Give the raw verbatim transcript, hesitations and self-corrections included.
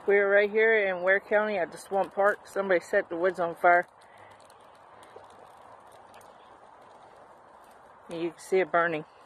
We're right here in Ware County at the Swamp Park. Somebody set the woods on fire. And you can see it burning.